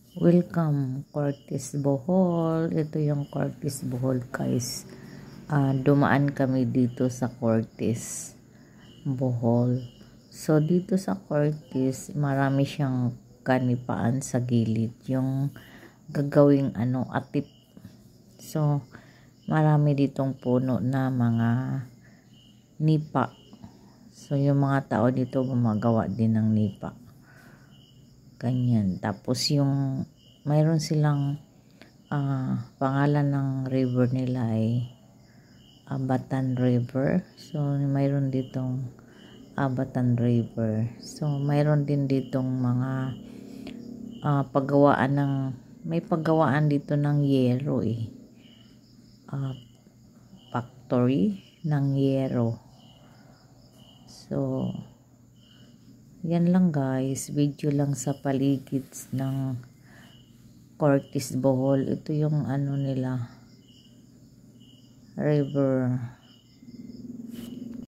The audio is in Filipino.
Welcome, Cortes Bohol. Ito yung Cortes Bohol, guys. Dumaan kami dito sa Cortes Bohol. So, dito sa Cortes, marami siyang kanipaan sa gilid. Yung gagawing atip. So, marami ditong puno na mga nipa. So, yung mga tao dito gumagawa din ng nipa. Ganyan. Tapos yung mayroon silang pangalan ng river nila ay Abatan River. So mayroon ditong Abatan River. So mayroon din ditong mga paggawaan ng may paggawaan dito ng yero factory ng yero. So yan lang guys, video lang sa paligid ng Cortes Bohol. Ito yung nila, river.